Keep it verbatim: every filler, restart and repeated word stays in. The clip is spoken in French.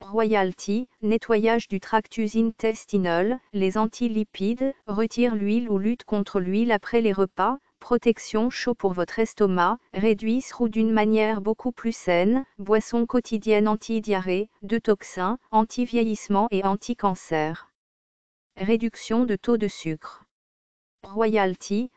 Royalty, nettoyage du tractus intestinal, les antilipides, retire l'huile ou lutte contre l'huile après les repas, protection chaud pour votre estomac, réduit S R O d'une manière beaucoup plus saine, boisson quotidienne anti-diarrhée, de toxins, anti-vieillissement et anti-cancer. Réduction de taux de sucre. Royalty,